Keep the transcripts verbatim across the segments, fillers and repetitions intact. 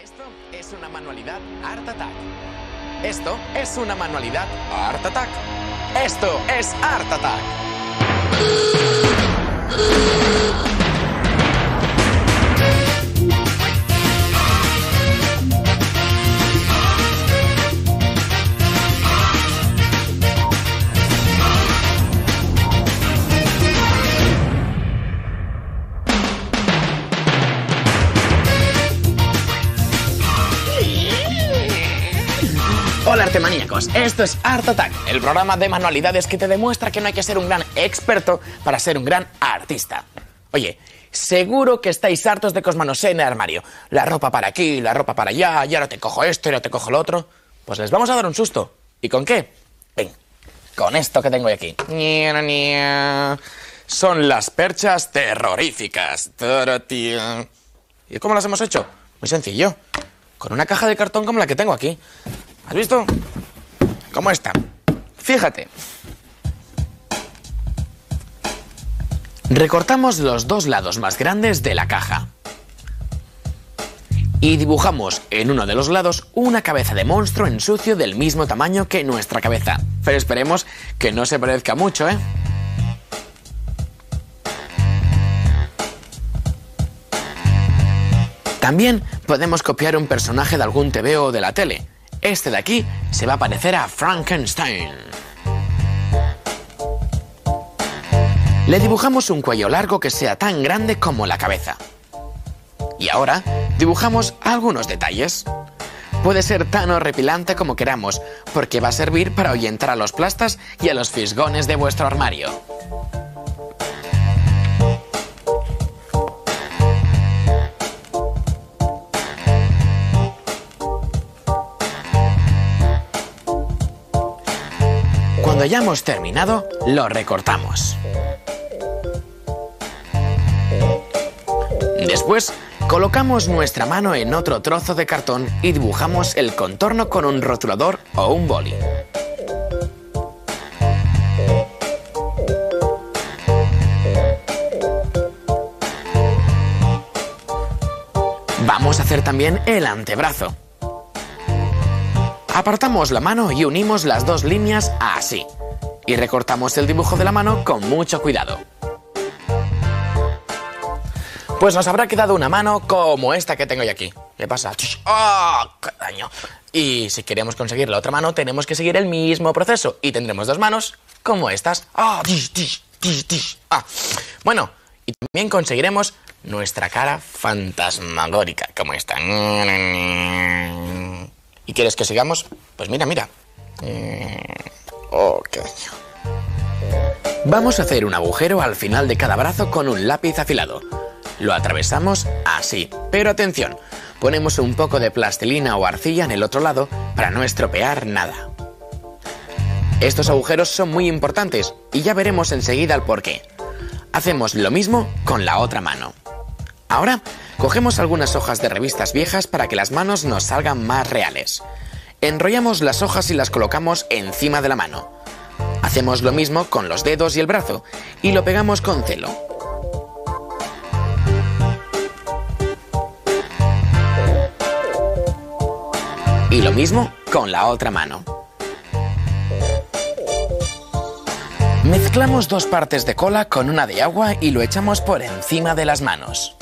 Esto es una manualidad Art Attack. Esto es una manualidad Art Attack. Esto es Art Attack. Hola artemaníacos, esto es Art Attack, el programa de manualidades que te demuestra que no hay que ser un gran experto para ser un gran artista. Oye, seguro que estáis hartos de que os manoseé en el armario. La ropa para aquí, la ropa para allá, y ahora te cojo esto y ahora te cojo lo otro. Pues les vamos a dar un susto. ¿Y con qué? Ven, con esto que tengo aquí. Son las perchas terroríficas. ¿Y cómo las hemos hecho? Muy sencillo. Con una caja de cartón como la que tengo aquí. ¿Has visto? ¿Cómo está? Fíjate. Recortamos los dos lados más grandes de la caja. Y dibujamos en uno de los lados una cabeza de monstruo en sucio del mismo tamaño que nuestra cabeza. Pero esperemos que no se parezca mucho, ¿eh? También podemos copiar un personaje de algún tebeo o de la tele. Este de aquí se va a parecer a Frankenstein. Le dibujamos un cuello largo que sea tan grande como la cabeza. Y ahora dibujamos algunos detalles. Puede ser tan horripilante como queramos, porque va a servir para ahuyentar a los plastas y a los fisgones de vuestro armario. Cuando hayamos terminado, lo recortamos. Después, colocamos nuestra mano en otro trozo de cartón y dibujamos el contorno con un rotulador o un boli. Vamos a hacer también el antebrazo. Apartamos la mano y unimos las dos líneas así. Y recortamos el dibujo de la mano con mucho cuidado. Pues nos habrá quedado una mano como esta que tengo yo aquí. ¿Qué pasa? ¡Oh, qué daño! Y si queremos conseguir la otra mano, tenemos que seguir el mismo proceso. Y tendremos dos manos como estas. ¡Ah! ¡Ah! Bueno, y también conseguiremos nuestra cara fantasmagórica, como esta. ¿Y quieres que sigamos? Pues mira, mira. ¡Oh, qué daño! Vamos a hacer un agujero al final de cada brazo con un lápiz afilado. Lo atravesamos así. Pero atención, ponemos un poco de plastilina o arcilla en el otro lado para no estropear nada. Estos agujeros son muy importantes y ya veremos enseguida el porqué. Hacemos lo mismo con la otra mano. Ahora, cogemos algunas hojas de revistas viejas para que las manos nos salgan más reales. Enrollamos las hojas y las colocamos encima de la mano. Hacemos lo mismo con los dedos y el brazo y lo pegamos con celo. Y lo mismo con la otra mano. Mezclamos dos partes de cola con una de agua y lo echamos por encima de las manos.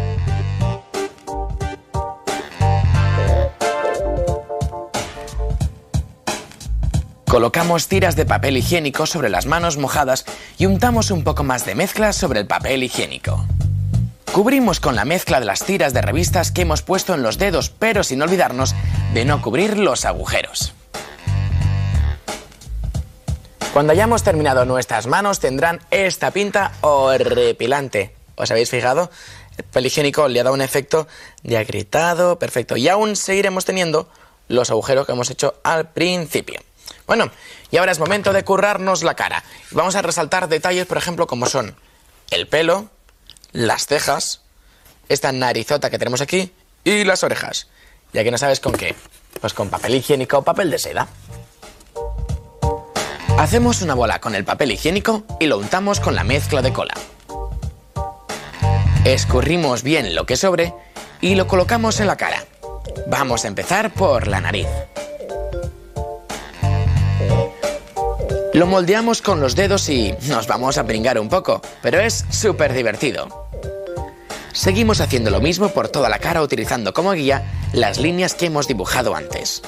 Colocamos tiras de papel higiénico sobre las manos mojadas y untamos un poco más de mezcla sobre el papel higiénico. Cubrimos con la mezcla de las tiras de revistas que hemos puesto en los dedos, pero sin olvidarnos de no cubrir los agujeros. Cuando hayamos terminado, nuestras manos tendrán esta pinta horripilante. ¿Os habéis fijado? El papel higiénico le ha dado un efecto de agrietado, perfecto. Y aún seguiremos teniendo los agujeros que hemos hecho al principio. Bueno, y ahora es momento de currarnos la cara. Vamos a resaltar detalles, por ejemplo, como son el pelo, las cejas, esta narizota que tenemos aquí y las orejas. Y aquí no sabes con qué, pues con papel higiénico o papel de seda. Hacemos una bola con el papel higiénico y lo untamos con la mezcla de cola. Escurrimos bien lo que sobre y lo colocamos en la cara. Vamos a empezar por la nariz. Lo moldeamos con los dedos y nos vamos a pringar un poco, pero es súper divertido. Seguimos haciendo lo mismo por toda la cara utilizando como guía las líneas que hemos dibujado antes.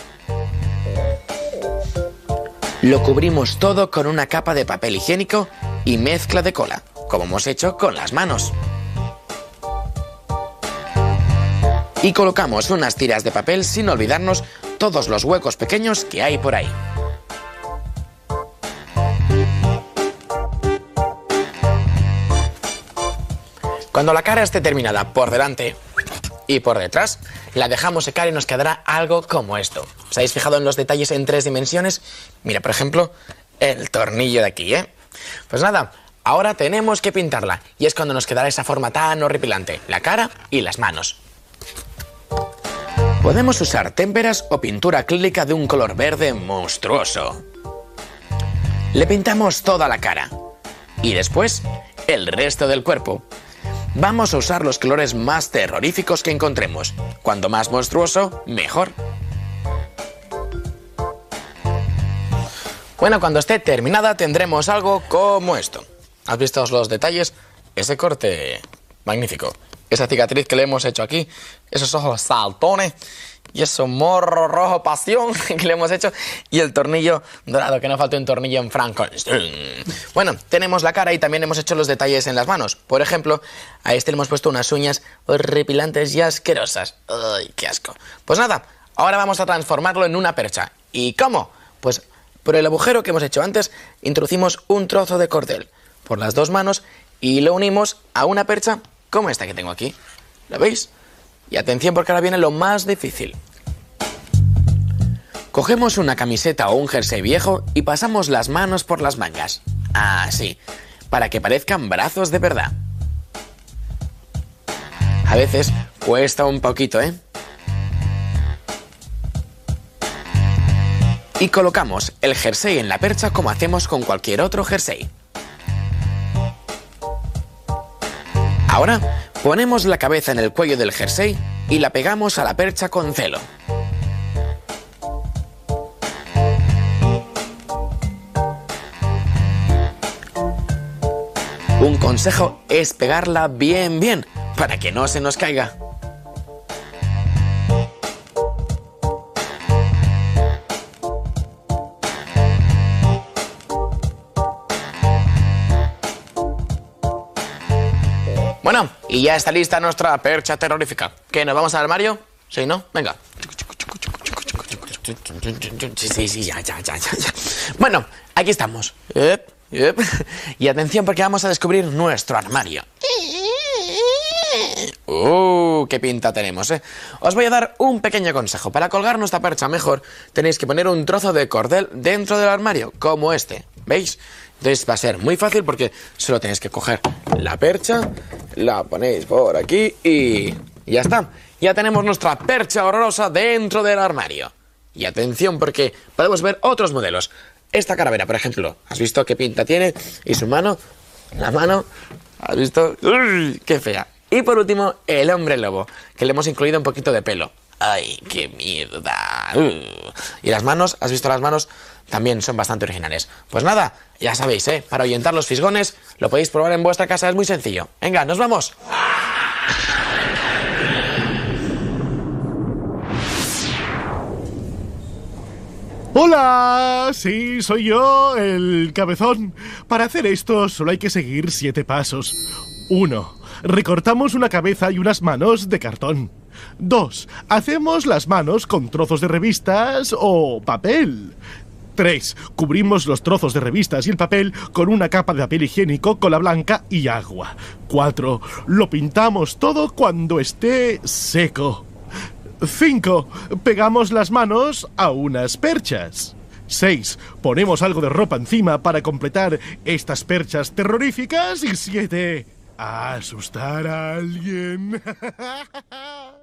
Lo cubrimos todo con una capa de papel higiénico y mezcla de cola, como hemos hecho con las manos. Y colocamos unas tiras de papel sin olvidarnos todos los huecos pequeños que hay por ahí. Cuando la cara esté terminada por delante y por detrás, la dejamos secar y nos quedará algo como esto. ¿Os habéis fijado en los detalles en tres dimensiones? Mira, por ejemplo, el tornillo de aquí, ¿eh? Pues nada, ahora tenemos que pintarla y es cuando nos quedará esa forma tan horripilante, la cara y las manos. Podemos usar témperas o pintura acrílica de un color verde monstruoso. Le pintamos toda la cara y después el resto del cuerpo. Vamos a usar los colores más terroríficos que encontremos. Cuanto más monstruoso, mejor. Bueno, cuando esté terminada tendremos algo como esto. ¿Has visto los detalles? Ese corte magnífico. Esa cicatriz que le hemos hecho aquí, esos ojos saltones y ese morro rojo pasión que le hemos hecho y el tornillo dorado, que no falta un tornillo en Frankenstein. Bueno, tenemos la cara y también hemos hecho los detalles en las manos. Por ejemplo, a este le hemos puesto unas uñas horripilantes y asquerosas. ¡Ay, qué asco! Pues nada, ahora vamos a transformarlo en una percha. ¿Y cómo? Pues por el agujero que hemos hecho antes, introducimos un trozo de cordel por las dos manos y lo unimos a una percha como esta que tengo aquí. ¿Lo veis? Y atención porque ahora viene lo más difícil. Cogemos una camiseta o un jersey viejo y pasamos las manos por las mangas. Así, para que parezcan brazos de verdad. A veces cuesta un poquito, ¿eh? Y colocamos el jersey en la percha como hacemos con cualquier otro jersey. Ahora ponemos la cabeza en el cuello del jersey y la pegamos a la percha con celo. Un consejo es pegarla bien bien para que no se nos caiga. Bueno, y ya está lista nuestra percha terrorífica. ¿Qué, nos vamos al armario? ¿Sí, no? Venga. Sí, sí, sí, ya, ya, ya, ya. Bueno, aquí estamos. Yep, yep. Y atención porque vamos a descubrir nuestro armario. ¡Uh! ¡Qué pinta tenemos, eh! Os voy a dar un pequeño consejo. Para colgar nuestra percha mejor, tenéis que poner un trozo de cordel dentro del armario, como este. ¿Veis? Entonces va a ser muy fácil porque solo tenéis que coger la percha, la ponéis por aquí y ya está. Ya tenemos nuestra percha horrorosa dentro del armario. Y atención porque podemos ver otros modelos. Esta calavera, por ejemplo, ¿has visto qué pinta tiene? Y su mano, la mano, ¿has visto? ¡Uy! ¡Qué fea! Y por último, el hombre lobo, que le hemos incluido un poquito de pelo. ¡Ay, qué miedo da! Uh. Y las manos, ¿has visto las manos? También son bastante originales. Pues nada, ya sabéis, ¿eh? Para ahuyentar los fisgones, lo podéis probar en vuestra casa, es muy sencillo. Venga, ¡nos vamos! ¡Hola! Sí, soy yo, el cabezón. Para hacer esto solo hay que seguir siete pasos. uno. Recortamos una cabeza y unas manos de cartón. dos. Hacemos las manos con trozos de revistas o papel. tres. Cubrimos los trozos de revistas y el papel con una capa de papel higiénico, cola blanca y agua. cuatro. Lo pintamos todo cuando esté seco. cinco. Pegamos las manos a unas perchas. seis. Ponemos algo de ropa encima para completar estas perchas terroríficas. Y siete. A asustar a alguien.